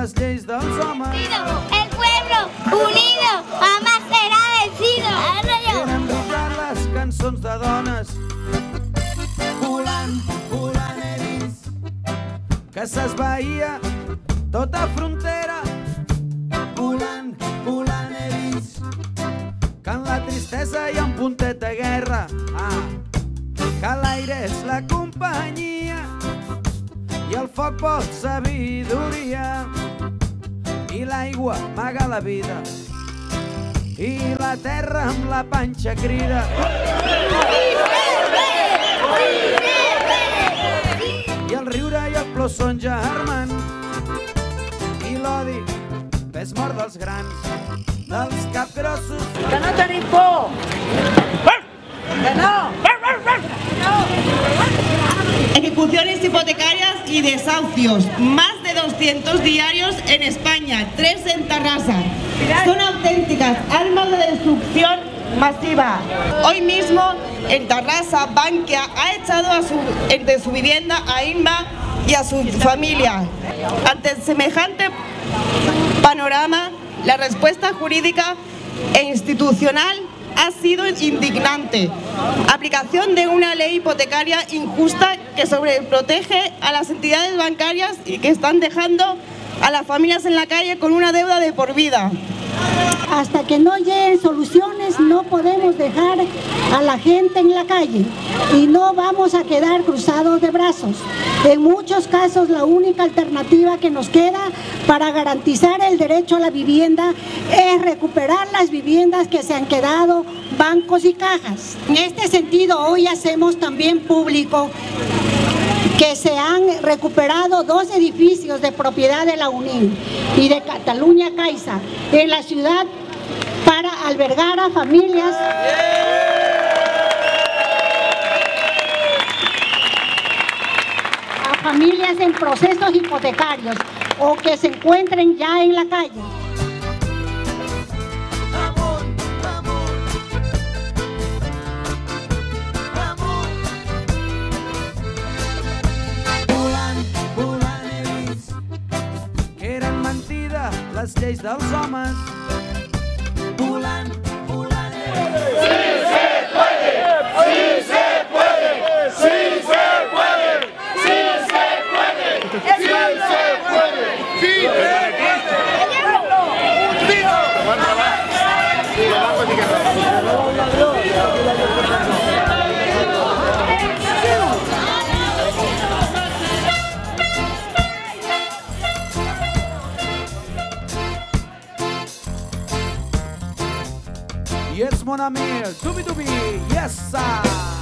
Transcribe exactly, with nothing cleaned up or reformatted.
les lleis dels homes. El pueblo unido jamás será vencido. Eren veritat les cançons de dones. Volant, volant he vist que s'esvaïa tota frontera. Volant, volant he vist que en la tristesa hi ha un puntet de guerra. Ah, que l'aire és la companyia i el foc pot sabidoria i l'aigua amaga la vida i la terra amb la panxa crida. I el riure i el plor són germans i l'odi és mort dels grans, dels capgrossos. Que no tenim por! Que no! Ejecuciones hipotecarias y desahucios, más de doscientos diarios en España, tres en Tarrasa. Son auténticas armas de destrucción masiva. Hoy mismo en Tarrasa, Bankia ha echado a su, de su vivienda a Inma y a su familia. Ante semejante panorama, la respuesta jurídica e institucional ha sido indignante. Aplicación de una ley hipotecaria injusta que sobreprotege a las entidades bancarias y que están dejando a las familias en la calle con una deuda de por vida. Hasta que no lleguen soluciones no podemos dejar a la gente en la calle y no vamos a quedar cruzados de brazos. En muchos casos la única alternativa que nos queda para garantizar el derecho a la vivienda es recuperar las viviendas que se han quedado bancos y cajas. En este sentido hoy hacemos también público que se han recuperado dos edificios de propiedad de la UNIN y de Cataluña Caixa en la ciudad para albergar a familias a familias en procesos hipotecarios o que se encuentren ya en la calle. Les lleis dels homes. Volant, volant. Sí se puede, sí se puede, sí se puede, sí se puede, sí se puede, sí se Yes, mon ami, dubi dubi, yes sir.